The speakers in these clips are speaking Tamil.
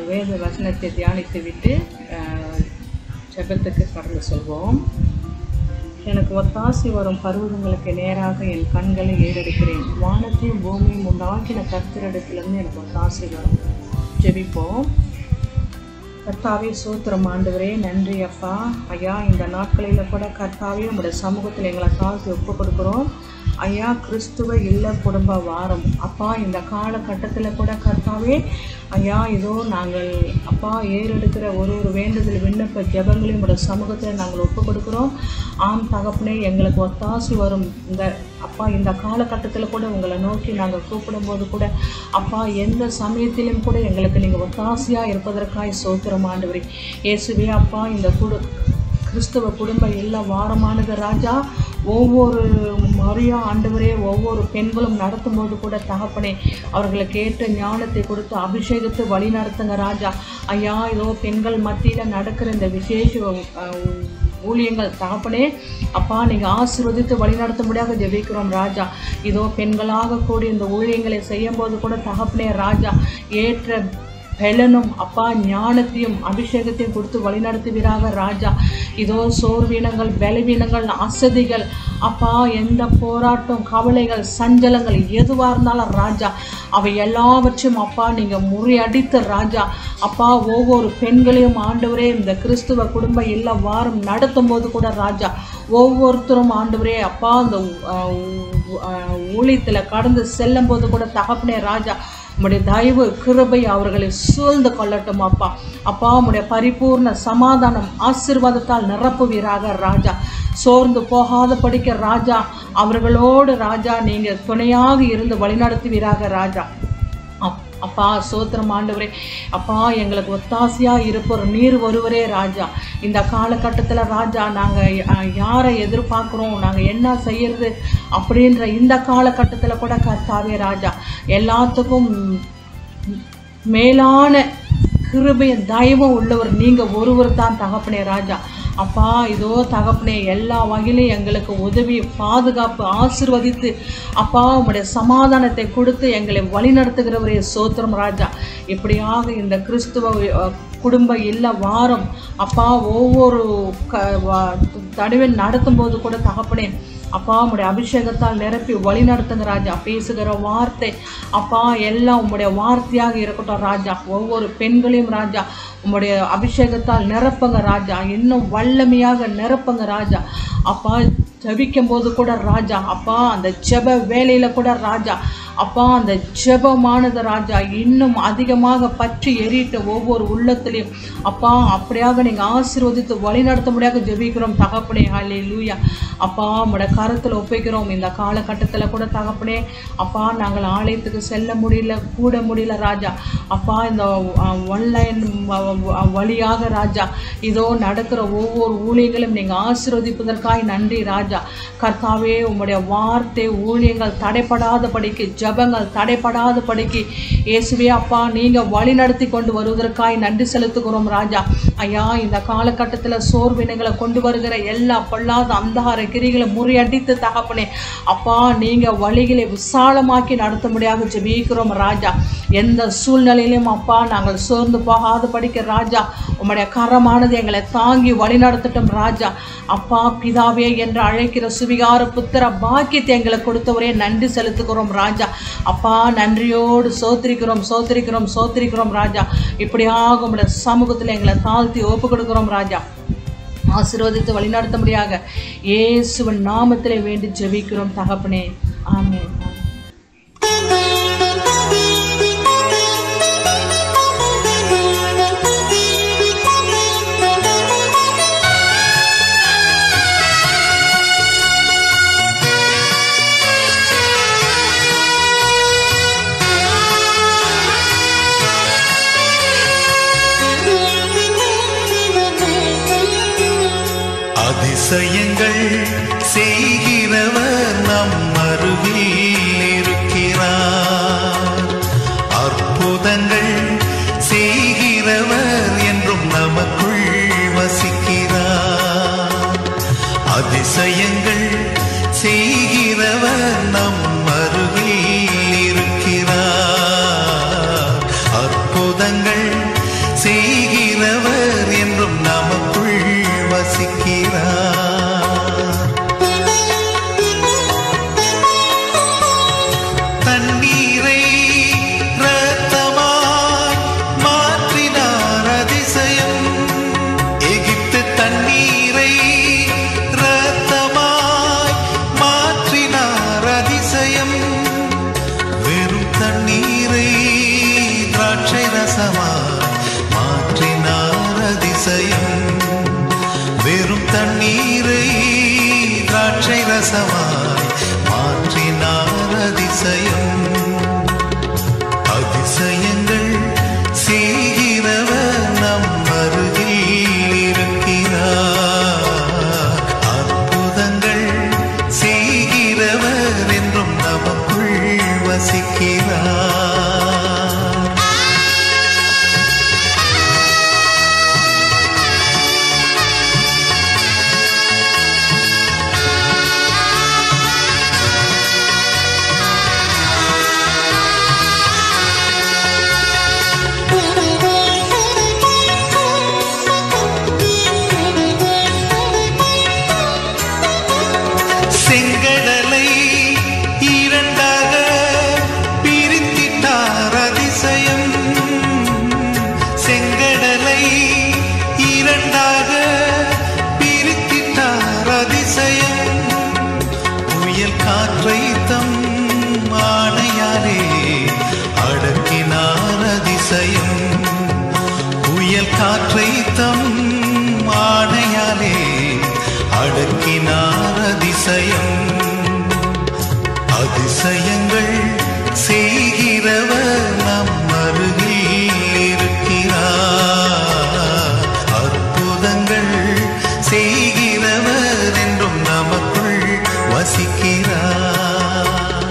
வேத வசனத்தை தியானித்து விட்டு ஜெபத்துக்கு கடந்து செல்வோம். எனக்கு ஒத்தாசி வரும் பருவங்களுக்கு நேராக என் கண்களை ஏறெடுக்கிறேன். வானத்தையும் பூமியும் உண்டாக்கின கர்த்தரிடத்திலிருந்து எனக்கு ஒத்தாசி வரும். ஜெபிப்போம். கர்த்தாவே சோத்திரம் ஆண்டவரே, நன்றி அப்பா. ஐயா, இந்த நாட்களில் கூட கர்த்தாவே உங்களுடைய சமூகத்தில் எங்களை தாழ்த்தி ஒப்பு கொடுக்குறோம். ஐயா, கிறிஸ்துவ இல்ல குடும்ப வாரம் அப்பா, இந்த காலகட்டத்தில் கூட கர்த்தாவே ஐயா, இதோ நாங்கள் அப்பா ஏறெடுக்கிற ஒரு வேண்டுதல் விண்ணப்ப ஜெபங்களையும் உங்களுடைய சமூகத்தில் நாங்கள் ஒப்பு கொடுக்குறோம். ஆம் தகப்பனே, எங்களுக்கு ஒத்தாசி வரும் இந்த அப்பா இந்த காலகட்டத்தில் கூட உங்களை நோக்கி நாங்கள் கூப்பிடும்போது கூட அப்பா எந்த சமயத்திலும் கூட எங்களுக்கு நீங்கள் ஒத்தாசியாக இருப்பதற்காக சோத்திரம் ஆண்டவரே. இயேசுவே அப்பா, இந்த கிறிஸ்தவ குடும்ப எல்லா வாரமானது ராஜா, ஒவ்வொரு மரியா ஆண்டவரே, ஒவ்வொரு பெண்களும் நடத்தும்போது கூட தகப்பனே அவர்களுக்கு ஏற்ற ஞானத்தை கொடுத்து அபிஷேகத்தை வழி நடத்துங்க ராஜா. ஐயா, இதோ பெண்கள் மத்தியில் நடக்கிற இந்த விசேஷ ஊழியங்கள் தகப்பனே அப்பா நீங்கள் ஆசீர்வதித்து வழிநடத்தும்படியாக ஜெபிக்கிறோம் ராஜா. இதோ பெண்களாக கூடி இந்த ஊழியங்களை செய்யும் போது கூட தகப்பனே ராஜா ஏற்ற பலனும் அப்பா ஞானத்தையும் அபிஷேகத்தையும் கொடுத்து வழிநடத்துவீராக ராஜா. இதோ சோர்வீனங்கள், பலவீனங்கள், அசதிகள் அப்பா, எந்த போராட்டம், கவலைகள், சஞ்சலங்கள் எதுவாக இருந்தாலும் ராஜா அவை எல்லாவற்றையும் அப்பா நீங்கள் முறியடித்து ராஜா அப்பா ஒவ்வொரு பெண்களையும் ஆண்டவரே இந்த கிறிஸ்துவ குடும்ப எல்லா வாரம் நடத்தும் போது கூட ராஜா ஒவ்வொருத்தரும் ஆண்டவரே அப்பா அந்த ஊழியத்தில் கடந்து செல்லும் போது கூட தகப்பனே ராஜா உம்முடைய தயவு கிருபை அவர்களை சூழ்ந்து கொள்ளட்டும் அப்பா. அப்பா உம்முடைய பரிபூர்ண சமாதானம் ஆசீர்வாதத்தால் நிரப்புவீராக ராஜா. சோர்ந்து போகாத படிக்க ராஜா அவர்களோடு ராஜா நீங்கள் துணையாக இருந்து வழிநடத்துவீராக ராஜா. அப்பா சோத்திரம் ஆண்டவரே அப்பா, எங்களுக்கு ஒத்தாசையாக இருப்போர் நீர் ஒருவரே ராஜா. இந்த காலகட்டத்தில் ராஜா நாங்கள் யாரை எதிர்பார்க்குறோம், நாங்கள் என்ன செய்யறது அப்படின்ற இந்த காலகட்டத்தில் கூட கர்த்தாவே ராஜா எல்லாத்துக்கும் மேலான கிருபையும் தயவும் உள்ளவர் நீங்கள் ஒருவர் தான் தகப்பனே ராஜா. அப்பா இதோ தகப்பனே எல்லா வகையிலும் எங்களுக்கு உதவி, பாதுகாப்பு, ஆசீர்வதித்து அப்பா உம்முடைய சமாதானத்தை கொடுத்து எங்களை வழிநடத்துகிறவரே சோத்திரம் ராஜா. இப்படியாக இந்த கிறிஸ்துவ குடும்ப இல்ல வாரம் அப்பா ஒவ்வொரு தடவை நடத்தும் போது கூட தகப்பனே அப்பா உம்முடைய அபிஷேகத்தால் நிரப்பி வழி நடத்துங்க ராஜா. பேசுகிற வார்த்தை அப்பா எல்லாம் உம்முடைய வார்த்தையாக இருக்கட்டும் ராஜா. ஒவ்வொரு பெண்களையும் ராஜா உம்முடைய அபிஷேகத்தால் நிரப்புங்க ராஜா, இன்னும் வல்லமையாக நிரப்புங்க ராஜா. அப்பா ஜபிக்கும் போது கூட ராஜா அப்பா அந்த ஜெப வேலையில் கூட ராஜா அப்பா அந்த ஜெபமானது ராஜா இன்னும் அதிகமாக பற்றி எறிட்டு ஒவ்வொரு உள்ளத்திலையும் அப்பா அப்படியாக நீங்கள் ஆசீர்வதித்து வழிநடத்த முடியாக ஜெபிக்கிறோம் தகப்பனே. ஹல்லேலூயா. அப்பா உம்முடைய கரத்தில் ஒப்பிக்கிறோம். இந்த காலகட்டத்தில் கூட தகப்பனே அப்பா நாங்கள் ஆலயத்துக்கு செல்ல முடியல, கூட முடியல ராஜா. அப்பா இந்த ஆன்லைன் வழியாக ராஜா இதோ நடக்கிற ஒவ்வொரு ஊழியங்களும் நீங்கள் ஆசீர்வதிப்பதற்காக நன்றி ராஜா. கர்த்தாவே உம்முடைய வார்த்தை ஊழியங்கள் தடைப்படாத படிக்கு, ஜபங்கள் தடைப்படாத படிக்கு இயேசுவே அப்பா நீங்கள் வழி நடத்தி கொண்டு வருவதற்காக நன்றி செலுத்துகிறோம் ராஜா. ஐயா, இந்த காலகட்டத்தில் சோர்வினைகளை கொண்டு வருகிற எல்லா பொல்லாத அந்தகார கிரிகளை முறியடித்து தகப்பனே அப்பா நீங்கள் வழிகளை விசாலமாக்கி நடத்த முடியாது ஜெபிக்கிறோம் ராஜா. எந்த சூழ்நிலையிலும் அப்பா நாங்கள் சோர்ந்து போகாத படிக்க ராஜா உம்முடைய கரமானது எங்களை தாங்கி வழி நடத்தட்டும் ராஜா. அப்பா பிதாவே என்று அழைக்கிற சுவிகார புத்திர பாக்கியத்தை எங்களுக்கு கொடுத்தவரே நன்றி செலுத்துகிறோம் ராஜா. அப்பா நன்றியோடு சோத்திரிக்கிறோம் ராஜா. இப்படியாக உம்முடைய சமூகத்தில் எங்களை தாழ்த்தி ஒப்பு கொடுக்கிறோம் ராஜா. ஆசீர்வதித்து வழிநடத்த முடியாக இயேசுவின் நாமத்திலே வேண்டி ஜெபிக்கிறோம் தகப்பனே. ஆமென். அதிசயங்கள் செய்கிறவர் நம் அருகில் இருக்கிறார். அற்புதங்கள் செய்கிறவர் என்றும் நமக்குள் வசிக்கிறார். அதிசயங்கள் செய்கிறவர் நம் அருகில் இருக்கிறார். அற்புதங்கள் செய்கிறவர் என்றும் நமக்குள் வசிக்கிறார். தண்ணீரை இரத்தமாய் மாற்றினார் அதிசயம். எகிப்து தண்ணீரை இரத்தமாய் மாற்றினார் அதிசயம். வெறும் தண்ணீரை திராட்சை ரசமாய் மாற்றினார் அதிசயம். வெறும் தண்ணீரை திராட்சை ரசமாய் மாற்றினார் அதிசயம். அதிசயங்கள் செய்கிறவர் நம் அருகில் இருக்கிறார். அற்புதங்கள் செய்கிறவர் என்றும் நமக்குள் வசிக்கிறார். செங்கடலை இரண்டாக பிரித்திட்டார் அதிசயம். செங்கடலை இரண்டாக பிரித்திட்டார் அதிசயம். புயல் காற்றை தம் ஆணையாலே அடக்கினார் அதிசயம். புயல் காற்றை தம் ஆணையாலே அடக்கினார் அதிசயம். அதிசயங்கள் செய்கிறவர் நம் அருகில் இருக்கிறார். அற்புதங்கள் செய்கிறவர் என்றும் நமக்குள் வசிக்கிறார்.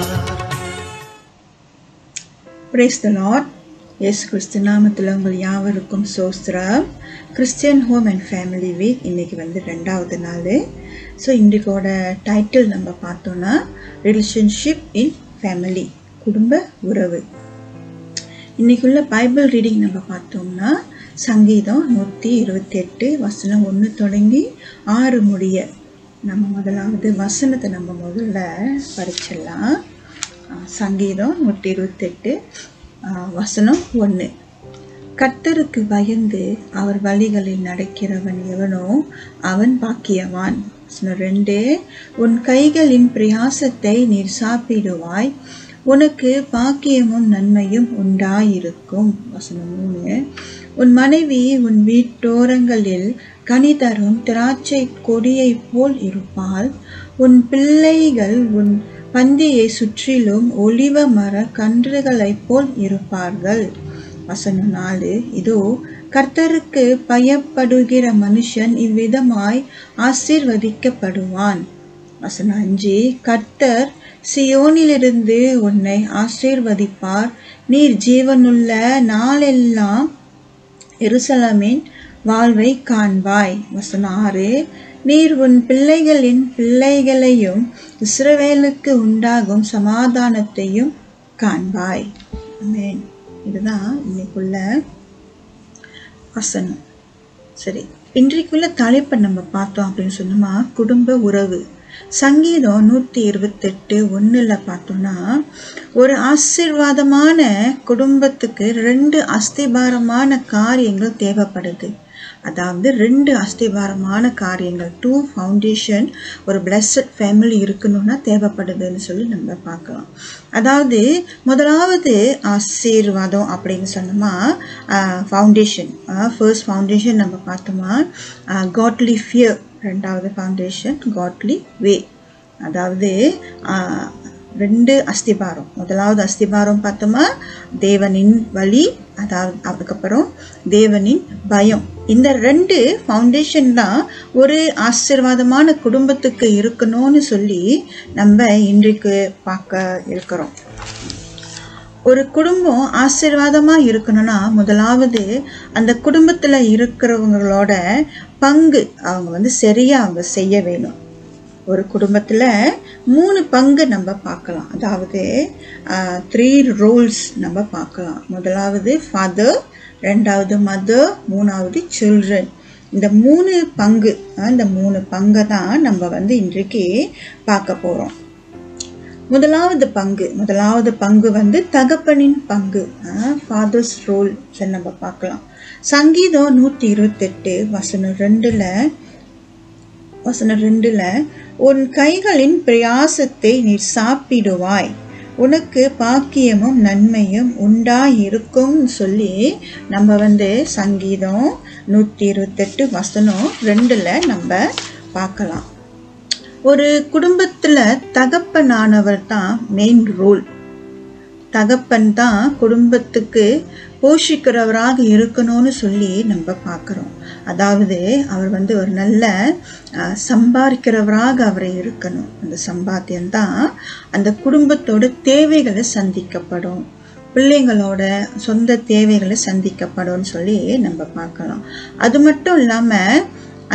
Praise the Lord. இயேசு கிறிஸ்து நாமத்தில் உங்கள் யாவருக்கும் ஸ்தோத்திரம். Christian home and family week இன்னைக்கு 2வது நாள். ஸோ இன்றைக்கோட டைட்டில் நம்ம பார்த்தோன்னா ரிலேஷன்ஷிப் இன் ஃபேமிலி, குடும்ப உறவு. இன்னைக்குள்ள பைபிள் ரீடிங் நம்ம பார்த்தோம்னா சங்கீதம் 128 வசனம் 1 தொடங்கி 6 முடிய. நம்ம முதலாவது வசனத்தை நம்ம முதல்ல படிச்சிடலாம். சங்கீதம் 128 வசனம் 1. கர்த்தருக்கு பயந்து அவர் வழிகளில் நடக்கிறவன் எவனோ அவன் பாக்கியவான். வசனம் 2. உன் கைகளின் பிரயாசத்தை நீர் சாப்பிடுவாய், உனக்கு பாக்கியமும் நன்மையும் உண்டாயிருக்கும். வசனம் 3. உன் மனைவி உன் வீட்டோரங்களில் கனி தரும் திராட்சை கொடியை போல் இருப்பாள், உன் பிள்ளைகள் உன் பந்தியை சுற்றிலும் ஒலிவ மர கன்றுகளைப் போல் இருப்பார்கள். வசனம் 4. இதோ கர்த்தருக்கு பயப்படுகிற மனுஷன் இவ்விதமாய் ஆசீர்வதிக்கப்படுவான். வசனம் 5. கர்த்தர் சியோனிலிருந்து உன்னை ஆசீர்வதிப்பார், நீர் ஜீவனுள்ள நாளெல்லாம் எருசலேமின் வாழ்வை காண்பாய். வசனம் 6. நீர் உன் பிள்ளைகளின் பிள்ளைகளையும் இஸ்ரவேலுக்கு உண்டாகும் சமாதானத்தையும் காண்பாய். ஆமென். இதுதான் இன்னைக்குள்ள வசனம். சரி, இன்றைக்குள்ள தலைப்பை நம்ம பார்த்தோம் அப்படின்னு சொன்னோமா, குடும்ப உறவு. சங்கீதம் 128 1 பார்த்தோம்னா, ஒரு ஆசீர்வாதமான குடும்பத்துக்கு 2 அஸ்திபாரமான காரியங்கள் தேவைப்படுது. அதாவது 2 அஸ்திபாரமான காரியங்கள், 2 ஃபவுண்டேஷன் ஒரு பிளஸட் ஃபேமிலி இருக்கணும்னா தேவைப்படுதுன்னு சொல்லி நம்ம பார்க்கலாம். அதாவது முதலாவது ஆசீர்வாதம் அப்படின்னு சொன்னோமா, ஃபவுண்டேஷன், ஃபர்ஸ்ட் ஃபவுண்டேஷன் நம்ம பார்த்தோமா காட்லி ஃபியர். 2வது ஃபவுண்டேஷன் காட்லி வே. அதாவது 2 அஸ்திபாரம். முதலாவது அஸ்திபாரம் பார்த்தோமா தேவனின் வழி, அதாவது அதுக்கப்புறம் தேவனின் பயம். இந்த 2 ஃபவுண்டேஷன் தான் ஒரு ஆசீர்வாதமான குடும்பத்துக்கு இருக்கணும்னு சொல்லி நம்ம இன்றைக்கு பார்க்க இருக்கிறோம். ஒரு குடும்பம் ஆசீர்வாதமா இருக்கணும்னா முதலாவது அந்த குடும்பத்துல இருக்கிறவங்களோட பங்கு அவங்க சரியா அவங்க செய்ய வேணும். ஒரு குடும்பத்துல 3 பங்கு நம்ம பார்க்கலாம். அதாவது 3 ரோல்ஸ் நம்ம பார்க்கலாம். முதலாவது ஃபாதர், ரெண்டாவது மதர், மூணாவது சில்ட்ரன். இந்த 3 பங்கு, இந்த 3 பங்கை தான் நம்ம வந்து இன்றைக்கு பார்க்க போகிறோம். முதலாவது பங்கு வந்து தகப்பனின் பங்கு, ஃபாதர்ஸ் ரோல் நம்ம பார்க்கலாம். சங்கீதம் 128 வசனம் 2ல உன் கைகளின் பிரயாசத்தை நீர் சாப்பிடுவாய், உனக்கு பாக்கியமும் நன்மையும் உண்டாயிருக்கும் சொல்லி நம்ம வந்து சங்கீதம் 128 வசனம் 2ல நம்ம பார்க்கலாம். ஒரு குடும்பத்துல தகப்பனானவர் தான் மெயின் ரோல். தகப்பன் தான் குடும்பத்துக்கு போஷிக்கிறவராக இருக்கணும்னு சொல்லி நம்ம பார்க்குறோம். அதாவது அவர் வந்து ஒரு நல்ல சம்பாதிக்கிறவராக அவர் இருக்கணும். அந்த சம்பாத்தியம்தான் அந்த குடும்பத்தோட தேவைகளை சந்திக்கப்படும், பிள்ளைங்களோட சொந்த தேவைகளை சந்திக்கப்படும் சொல்லி நம்ம பார்க்கலாம். அது மட்டும் இல்லாமல்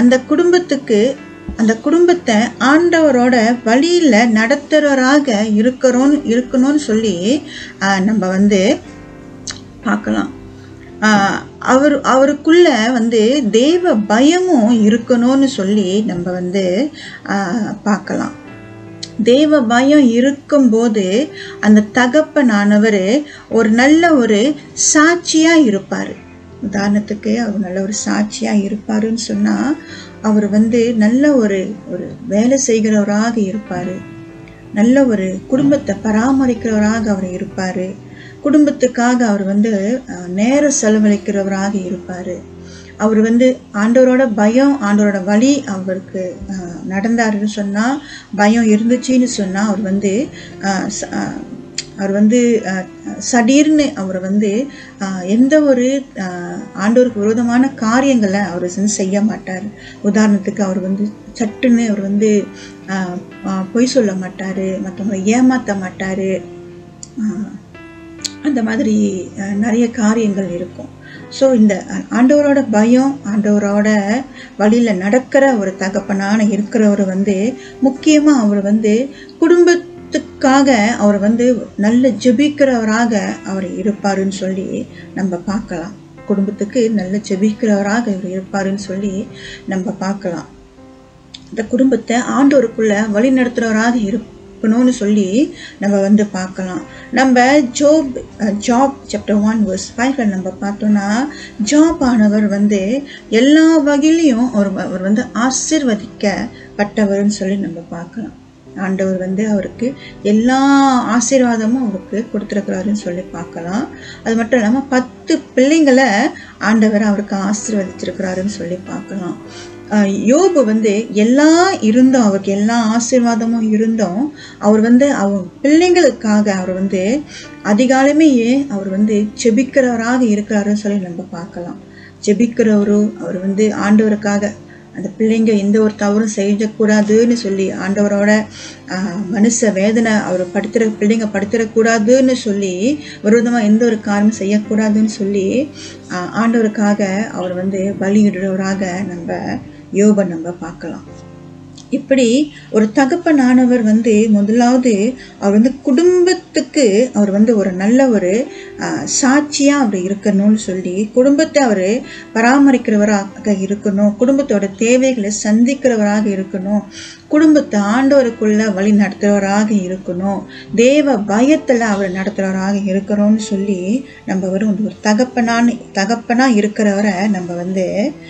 அந்த குடும்பத்தை ஆண்டவரோட வழியில நடத்துறவராக இருக்கணும்னு சொல்லி நம்ம வந்து பார்க்கலாம். அவருக்குள்ள வந்து தேவ பயமும் இருக்கணும்னு சொல்லி நம்ம வந்து பார்க்கலாம். தேவ பயம் இருக்கும்போது அந்த தகப்பனானவர் ஒரு நல்ல ஒரு சாட்சியா இருப்பாரு. உதாரணத்துக்கு அவர் நல்ல ஒரு சாட்சியா இருப்பாருன்னு சொன்னா அவர் வந்து நல்ல ஒரு வேலை செய்கிறவராக இருப்பாரு, நல்ல ஒரு குடும்பத்தை பராமரிக்கிறவராக அவர் இருப்பாரு, குடும்பத்துக்காக அவர் வந்து நேரம் செலவழிக்கிறவராக இருப்பாரு. அவர் வந்து ஆண்டவரோட பயம், ஆண்டவரோட வழி அவருக்கு நடந்தாருன்னு சொன்னா, பயம் இருந்துச்சுன்னு சொன்னா அவர் வந்து சடீர்னு அவர் வந்து எந்த ஒரு ஆண்டவருக்கு விரோதமான காரியங்களை அவர் வந்து செய்ய மாட்டார். உதாரணத்துக்கு அவர் வந்து சட்டுன்னு அவர் வந்து பொய் சொல்ல மாட்டார், மற்றவங்களை ஏமாற்ற மாட்டார். அந்த மாதிரி நிறைய காரியங்கள் இருக்கும். ஸோ இந்த ஆண்டவரோட பயம், ஆண்டவரோட வழியில் நடக்கிற ஒரு தகப்பனான இருக்கிறவர் வந்து முக்கியமாக அவர் வந்து குடும்பத்துக்காக அவர் வந்து நல்ல ஜெபிக்கிறவராக அவர் இருப்பாருன்னு சொல்லி நம்ம பார்க்கலாம். குடும்பத்துக்கு நல்ல ஜெபிக்கிறவராக இவர் இருப்பாருன்னு சொல்லி நம்ம பார்க்கலாம். இந்த குடும்பத்தை ஆண்டவருக்குள்ள வழி நடத்துறவராக இருக்கணும்னு சொல்லி நம்ம வந்து பார்க்கலாம். நம்ம ஜாப் சாப்டர் 1:5 நம்ம பார்த்தோம்னா, ஜாப் ஆனவர் வந்து எல்லா வகையிலையும் அவர் வந்து ஆசீர்வதிக்கப்பட்டவர்னு சொல்லி நம்ம பார்க்கலாம். ஆண்டவர் வந்து அவருக்கு எல்லா ஆசீர்வாதமும் அவருக்கு கொடுத்துருக்கிறாருன்னு சொல்லி பார்க்கலாம். அது மட்டும் இல்லாமல் 10 பிள்ளைங்களை ஆண்டவர் அவருக்கு ஆசீர்வதிச்சிருக்கிறாருன்னு சொல்லி பார்க்கலாம். யோபு வந்து எல்லாம் இருந்தும், அவருக்கு எல்லா ஆசீர்வாதமும் இருந்தும், அவர் வந்து அவங்க பிள்ளைங்களுக்காக அவர் வந்து அதிகாலமே அவர் வந்து ஜெபிக்கிறவராக இருக்கிறாருன்னு சொல்லி நம்ம பார்க்கலாம். ஜெபிக்கிறவரும் அவர் வந்து ஆண்டவருக்காக அந்த பிள்ளைங்க எந்த ஒரு தவறும் செய்யக்கூடாதுன்னு சொல்லி ஆண்டவரோட மனுஷ வேதனை அவர் பிள்ளைங்க படுத்திடக்கூடாதுன்னு சொல்லி விரோதமாக எந்த ஒரு காரியமும் செய்யக்கூடாதுன்னு சொல்லி ஆண்டவருக்காக அவர் வந்து பலியிடுறவராக நம்ம யோபை நம்ம பார்க்கலாம். இப்படி ஒரு தகப்பனானவர் வந்து முதலாவது அவர் வந்து குடும்பத்துக்கு அவர் வந்து ஒரு நல்ல ஒரு சாட்சியா அவர் இருக்கணும்னு சொல்லி, குடும்பத்தை அவர் பராமரிக்கிறவராக இருக்கணும், குடும்பத்தோட தேவைகளை சந்திக்கிறவராக இருக்கணும், குடும்பத்தை ஆண்டவருக்குள்ள வழி நடத்துறவராக இருக்கணும், தேவ பயத்துல அவர் நடத்துறவராக இருக்கணும்னு சொல்லி நம்ம ஒரு தகப்பனா இருக்கிறவரை நம்ம வந்து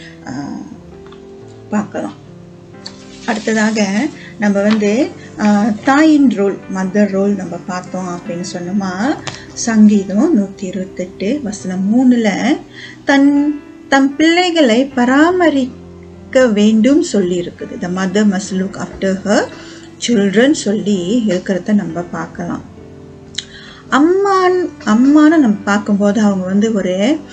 பார்க்கலாம். அடுத்ததாக நம்ம வந்து தாயின் ரோல், மதர் ரோல் நம்ம பார்த்தோம் அப்படின்னு சொன்னோமா, சங்கீதம் 128:3 தம் பிள்ளைகளை பராமரிக்க வேண்டும் சொல்லி இருக்குது. The mother must look after her children சொல்லி இருக்கிறத நம்ம பார்க்கலாம். அம்மான்னு நம்ம பார்க்கும்போது அவங்க வந்து ஒரு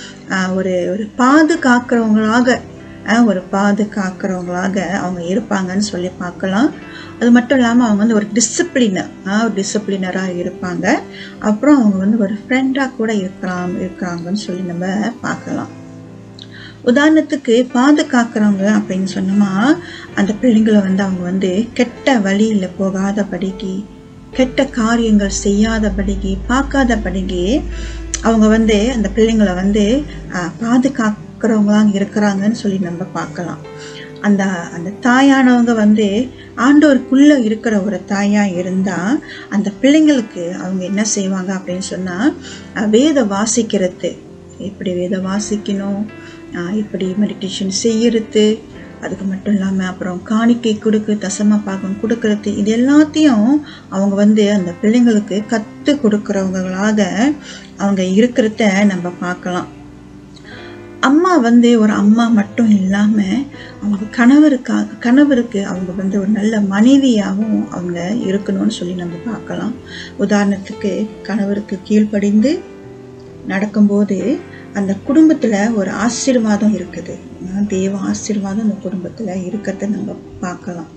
பாதுகாக்கிறவங்களாக அவங்க இருப்பாங்கன்னு சொல்லி பார்க்கலாம். அது மட்டும் இல்லாமல் அவங்க வந்து ஒரு டிசிப்ளினராக இருப்பாங்க. அப்புறம் அவங்க வந்து ஒரு ஃப்ரெண்டாக கூட இருக்கிறாங்கன்னு சொல்லி நம்ம பார்க்கலாம். உதாரணத்துக்கு பாதுகாக்கிறவங்க அப்படின்னு சொன்னோமா, அந்த பிள்ளைங்களை வந்து அவங்க வந்து கெட்ட வழியில் போகாதபடிக்கு, கெட்ட காரியங்கள் செய்யாதபடிக்கு பார்க்காதபடிக்கு அவங்க வந்து அந்த பிள்ளைங்களை வந்து பாதுகாக்கிறவங்களாம் இருக்கிறாங்கன்னு சொல்லி நம்ம பார்க்கலாம். அந்த அந்த தாயானவங்க வந்து ஆண்டவருக்குள்ள இருக்கிற ஒரு தாயா இருந்தா அந்த பிள்ளைங்களுக்கு அவங்க என்ன செய்வாங்க அப்படின்னு சொன்னா, வேத வாசிக்கிறது, எப்படி வேத வாசிக்கணும், இப்படி மெடிடேஷன் செய்யறது, அதுக்கு மட்டும் இல்லாமல் அப்புறம் காணிக்கை கொடுக்கு, தசம பாகம் கொடுக்கறது, இது எல்லாத்தையும் அவங்க வந்து அந்த பிள்ளைங்களுக்கு கற்று கொடுக்குறவங்களாக அவங்க இருக்கிறத நம்ம பார்க்கலாம். அம்மா வந்து ஒரு அம்மா மட்டும் இல்லாமல் அவங்க கணவருக்கு அவங்க வந்து ஒரு நல்ல மனைவியாகவும் அவங்க இருக்கணும்னு சொல்லி நம்ம பார்க்கலாம். உதாரணத்துக்கு கணவருக்கு கீழ்ப்படிந்து நடக்கும்போது அந்த குடும்பத்தில் ஒரு ஆசீர்வாதம் இருக்குது, தேவ ஆசீர்வாதம் அந்த குடும்பத்தில் இருக்கிறத நம்ம பார்க்கலாம்.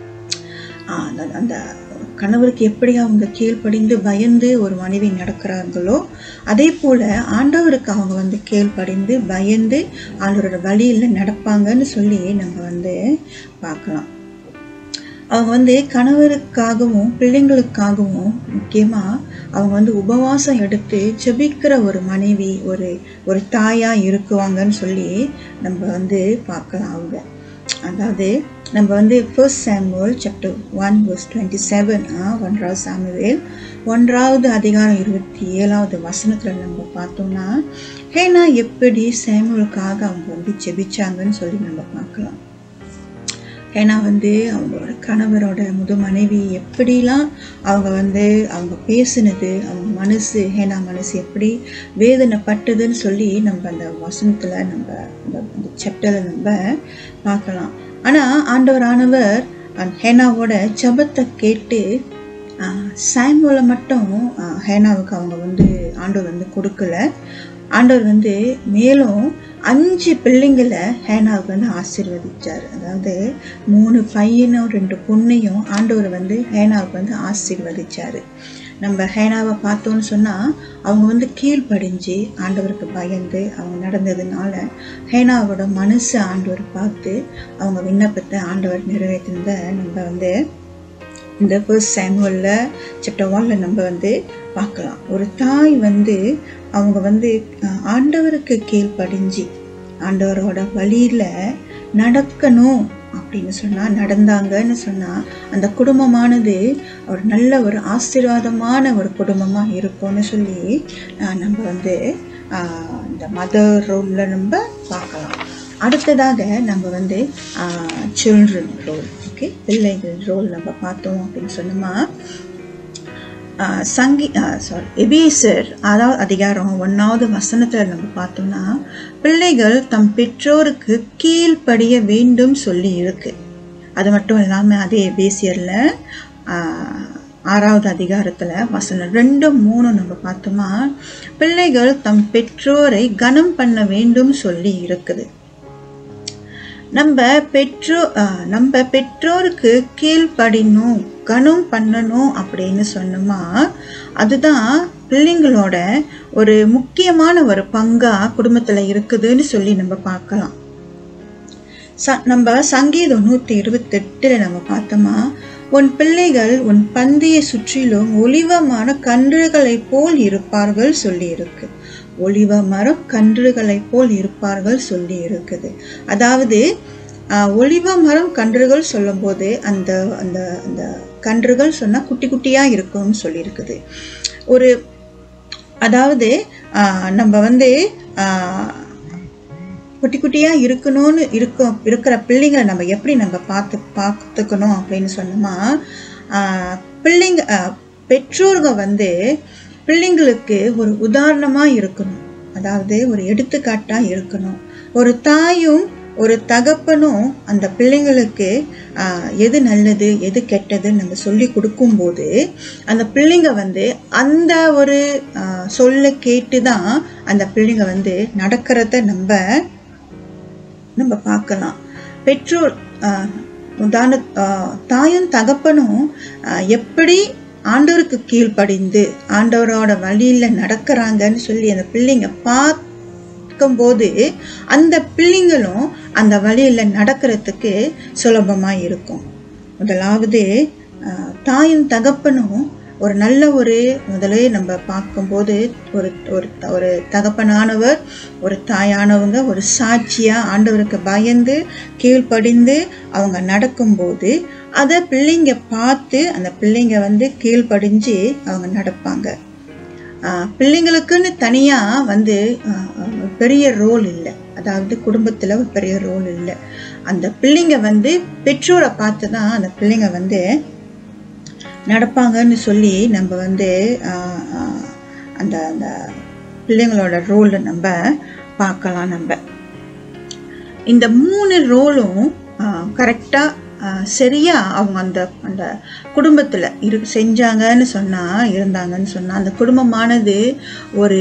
அந்த கணவருக்கு எப்படி அவங்க கீழ்ப்படிந்து பயந்து ஒரு மனைவி நடக்கிறாங்களோ அதே போல ஆண்டவருக்கு அவங்க வந்து கீழ்ப்படிந்து பயந்து ஆண்டவரோட வழியில் நடப்பாங்கன்னு சொல்லி நம்ம வந்து பார்க்கலாம். அவங்க வந்து கணவருக்காகவும் பிள்ளைங்களுக்காகவும் முக்கியமாக அவங்க வந்து உபவாசம் எடுத்து ஜெபிக்கிற ஒரு மனைவி, ஒரு தாயா இருக்குவாங்கன்னு சொல்லி நம்ம வந்து பார்க்கலாம். அவங்க அதாவது நம்ம வந்து 1 Samuel chapter 1 verse 27 1 சாமுவேல் 1வது அதிகாரம் 27வது வசனத்தில் நம்ம பார்த்தோம்னா ஹேனா எப்படி சாமுவேலுக்காக அவங்க வந்து ஜெபிச்சாங்கன்னு சொல்லி நம்ம பார்க்கலாம். ஏன்னா வந்து அவங்களோட கணவரோட முது மனைவி எப்படிலாம் அவங்க வந்து அவங்க பேசினது, அவங்க மனசு, ஹேனா மனசு எப்படி வேதனைப்பட்டதுன்னு சொல்லி நம்ம அந்த வசனத்தில் நம்ம அந்த சாப்டரில் நம்ம பார்க்கலாம். ஆனால் ஆண்டவரானவர் ஹேனாவோட ஜெபத்தை கேட்டு சாமுவேலை மட்டும் ஹேனாவுக்கு அவங்க வந்து ஆண்டவர் வந்து கொடுக்கல. ஆண்டவர் வந்து மேலும் 5 பிள்ளைங்களை ஹேனாவுக்கு வந்து ஆசீர்வதிச்சார். அதாவது 3 பையனும் 2 பொண்ணையும் ஆண்டவர் வந்து ஹேனாவுக்கு வந்து ஆசீர்வதிச்சார். நம்ம ஹேனாவை பார்த்தோன்னு சொன்னால் அவங்க வந்து கீழ்ப்படிஞ்சு ஆண்டவருக்கு பயந்து அவங்க நடந்ததுனால ஹேனாவோட மனசு ஆண்டவர் பார்த்து அவங்க விண்ணப்பத்தை ஆண்டவர் நிறைவேற்றினத நம்ம வந்து இந்த 1 Samuel chapter 1 நம்ம வந்து பார்க்கலாம். ஒரு தாய் வந்து அவங்க வந்து ஆண்டவருக்கு கீழ்ப்படிஞ்சு ஆண்டவரோட வழியில் நடக்கணும் அப்படின்னு சொன்னால் நடந்தாங்கன்னு சொன்னால் அந்த குடும்பமானது ஒரு நல்ல ஒரு ஆசீர்வாதமான ஒரு குடும்பமாக இருக்கும்னு சொல்லி நம்ம வந்து இந்த மதர் ரோலில் நம்ம பார்க்கலாம். அடுத்ததாக நம்ம வந்து சில்ட்ரன் ரோல், ஓகே, பிள்ளைகள் ரோல் நம்ம பார்த்தோம் அப்படின்னு சொன்னோமா எபேசியர் 6வது அதிகாரம் 1வது வசனத்தில் நம்ம பார்த்தோம்னா பிள்ளைகள் தம் பெற்றோருக்கு கீழ்ப்படிய வேண்டும் சொல்லி இருக்கு. அது மட்டும் இல்லாமல் அதே எபேசியரில் 6வது அதிகாரத்தில் வசனம் 2, 3 நம்ம பார்த்தோமா பிள்ளைகள் தம் பெற்றோரை கனம் பண்ண வேண்டும் சொல்லி இருக்குது. நம்ம பெற்றோருக்கு கீழ்ப்படினும் கனம் பண்ணணும் அப்படின்னு சொன்னோமா அதுதான் பிள்ளைங்களோட ஒரு முக்கியமான ஒரு பங்கா குடும்பத்துல இருக்குதுன்னு சொல்லி நம்ம பார்க்கலாம். நம்ம சங்கீதம் 128 நம்ம பார்த்தோமா உன் பிள்ளைகள் உன் பந்தியை சுற்றிலும் ஒலிவமான கன்றுகளை போல் இருப்பார்கள் சொல்லி இருக்கு. ஒலிவ மரம் கன்றுகளை போல் இருப்பார்கள் சொல்லி இருக்குது. அதாவது ஒலிவ மரம் கன்றுகள் சொல்லும் போது அந்த அந்த அந்த கன்றுகள் சொன்னா குட்டி குட்டியா இருக்கும்னு சொல்லி இருக்குது. அதாவது நம்ம வந்து குட்டி குட்டியா இருக்கணும்னு இருக்கிற பிள்ளைங்களை நம்ம எப்படி நம்ம பார்த்துக்கணும் அப்படின்னு சொன்னோமா பெற்றோர்கள் வந்து பிள்ளைங்களுக்கு ஒரு உதாரணமா இருக்கணும், அதாவது ஒரு எடுத்துக்காட்டா இருக்கணும். ஒரு தாயும் ஒரு தகப்பனும் அந்த பிள்ளைங்களுக்கு எது நல்லது எது கெட்டதுன்னு நம்ம சொல்லி கொடுக்கும்போது அந்த பிள்ளைங்க வந்து அந்த ஒரு சொல்ல கேட்டுதான் அந்த பிள்ளைங்க வந்து நடக்கிறத நம்ம பார்க்கலாம். பெற்றோர் தாயும் தகப்பனும் எப்படி ஆண்டவருக்கு கீழ்ப்படிந்து ஆண்டவரோட வழியில நடக்கிறாங்கன்னு சொல்லி அந்த பிள்ளைங்க பார்க்கும்போது அந்த பிள்ளைங்களும் அந்த வழியில நடக்கிறதுக்கு சுலபமா இருக்கும். முதலாவது தாயும் தகப்பனும் ஒரு நல்ல முதலே நம்ம பார்க்கும்போது ஒரு ஒரு ஒரு தகப்பனானவர் ஒரு தாயானவங்க ஒரு சாட்சியா ஆண்டவருக்கு பயந்து கீழ்ப்படிந்து அவங்க நடக்கும்போது அதை பிள்ளைங்க பார்த்து அந்த பிள்ளைங்க கீழ்ப்படிஞ்சு அவங்க நடப்பாங்க. பிள்ளைங்களுக்குன்னு தனியா பெரிய ரோல் இல்லை, அதாவது குடும்பத்துல ஒரு பெரிய ரோல் இல்லை. அந்த பிள்ளைங்க பெற்றோரை பார்த்து தான் அந்த பிள்ளைங்க நடப்பாங்கன்னு சொல்லி நம்ம அந்த அந்த பிள்ளைங்களோட ரோலை நம்ம பார்க்கலாம். நம்ம இந்த 3 ரோலும் கரெக்டா சரியா அவங்க அந்த அந்த குடும்பத்துல செஞ்சாங்கன்னு சொன்னா இருந்தாங்கன்னு சொன்னா அந்த குடும்பமானது ஒரு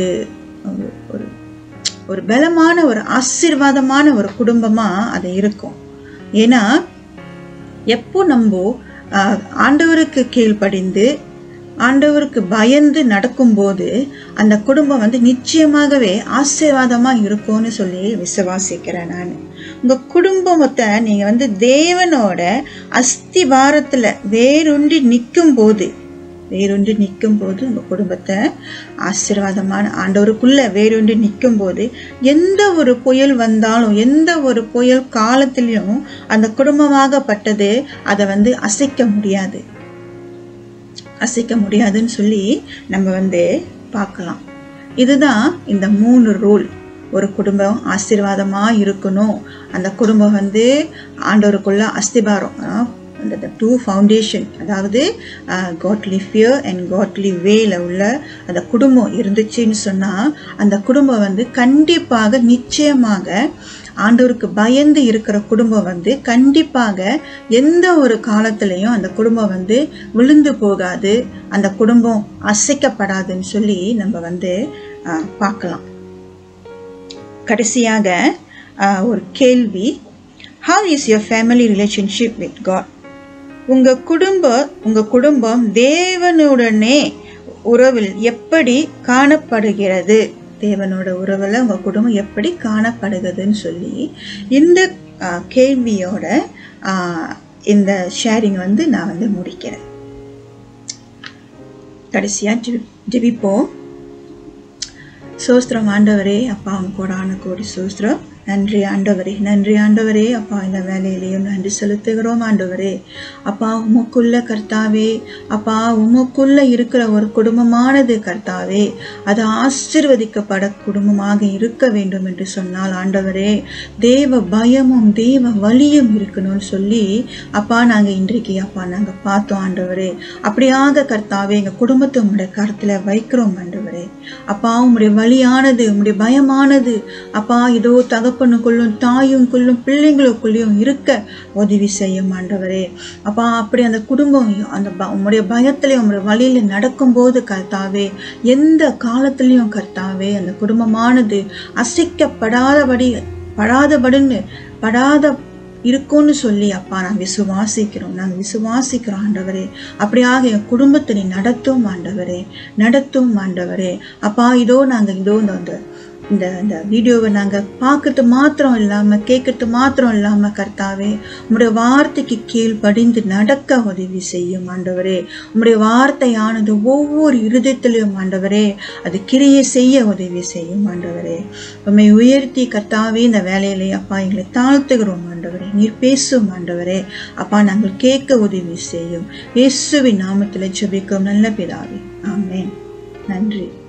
ஒரு பலமான ஒரு ஆசீர்வாதமான ஒரு குடும்பமா அது இருக்கும். ஏன்னா எப்போ நம்ம ஆண்டவருக்கு கீழ்ப்படிந்து ஆண்டவருக்கு பயந்து நடக்கும்போது அந்த குடும்பம் நிச்சயமாகவே ஆசீர்வாதமா இருக்கும்னு சொல்லி விசுவாசிக்கிறேன். நான் உங்க குடும்பத்தை நீங்க தேவனோட அஸ்திவாரத்துல வேரூன்றி நிற்கும் போது உங்க குடும்பத்தை ஆசீர்வாதமான ஆண்டவருக்குள்ள வேரூன்றி நிற்கும் போது எந்த ஒரு புயல் வந்தாலும் எந்த ஒரு புயல் காலத்திலையும் அந்த குடும்பமாகப்பட்டது அதை அசைக்க முடியாதுன்னு சொல்லி நம்ம பார்க்கலாம். இதுதான் இந்த 3 ரூல். ஒரு குடும்பம் ஆசீர்வாதமா இருக்கணும், அந்த குடும்பம் ஆண்டவருக்குள்ள அஸ்திபாரம், அந்த 2 ஃபவுண்டேஷன், அதாவது காட்லி ஃபியர் அண்ட் காட்லி வேல உள்ள அந்த குடும்பம் இருந்துச்சுன்னு சொன்னா அந்த குடும்பம் கண்டிப்பாக நிச்சயமாக ஆண்டவருக்கு பயந்து இருக்கிற குடும்பம் கண்டிப்பாக எந்த ஒரு காலத்திலையும் அந்த குடும்பம் விழுந்து போகாது, அந்த குடும்பம் அசைக்கப்படாதுன்னு சொல்லி நம்ம பார்க்கலாம். கடைசியாக ஒரு கேள்வி, how is your family relationship with God? உங்க குடும்பம் தேவனுடனே உறவில் எப்படி காணப்படுகிறது? தேவனோட உறவுல உங்க குடும்பம் எப்படி காணப்படுகிறதுன்னு சொல்லி இந்த கேள்வியோட இந்த ஷேரிங் நான் முடிக்கிறேன். கடைசியா ஜெபிப்போம். சோஸ்திரம் ஆண்டவரே, அப்பா உங்க கோடான கோடி சோஸ்திரம். நன்றி ஆண்டவரே, அப்பா இந்த வேலையிலையும் நன்றி செலுத்துகிறோம் ஆண்டவரே. அப்பா உமக்குள்ள கர்த்தாவே, அப்பா உமக்குள்ள இருக்கிற ஒரு குடும்பமானது கர்த்தாவே அது ஆசீர்வதிக்கப்பட குடும்பமாக இருக்க வேண்டும் என்று சொன்னால் ஆண்டவரே தேவ பயமும் தேவ வலியும் இருக்கணும்னு சொல்லி அப்பா நாங்கள் இன்றைக்கு அப்பா நாங்கள் பார்த்தோம் ஆண்டவரே. அப்படியாக கர்த்தாவே எங்கள் குடும்பத்தை உங்களுடைய கருத்தில் வைக்கிறோம் ஆண்டவரே. அப்பா உங்களுடைய வலியானது உங்களுடைய பயமானது அப்பா இதோ தகப்பனுக்குள்ளும் தாயுக்குள்ளும் பிள்ளைங்களுக்குள்ளேயும் இருக்க உதவி செய்யும் ஆண்டவரே. அப்பா அப்படி அந்த குடும்பம் அந்த உங்களுடைய பயத்திலையும் உங்களுடைய வழியில நடக்கும்போது கர்த்தாவே எந்த காலத்திலையும் கர்த்தாவே அந்த குடும்பமானது அசைக்கப்படாத இருக்கும்னு சொல்லி அப்பா நாங்கள் விசுவாசிக்கிறோம் ஆண்டவரே. அப்படியாக என் குடும்பத்தை நீ நடத்தும் ஆண்டவரே. அப்பா இதோ இந்த வீடியோவை நாங்கள் பார்க்கறது மாத்திரம் இல்லாமல் கேட்கறது மாத்திரம் இல்லாமல் கர்த்தாவே உங்களுடைய வார்த்தைக்கு கீழ்ப்படிந்து நடக்க உதவி செய்யும் ஆண்டவரே. உங்களுடைய வார்த்தையானது ஒவ்வொரு இருதயத்திலையும் ஆண்டவரே அது கிரியை செய்ய உதவி செய்யும் ஆண்டவரே. உண்மை உயர்த்தி கர்த்தாவே இந்த வேலையிலே அப்பா எங்களை தாழ்த்துகிறோம் ஆண்டவரே. நீர் பேசும் ஆண்டவரே. அப்பா நாங்கள் கேட்க உதவி செய்யும். இயேசுவின் நாமத்தில் ஜெபிக்கிறோம் நல்ல பிதாவே. ஆமென். நன்றி.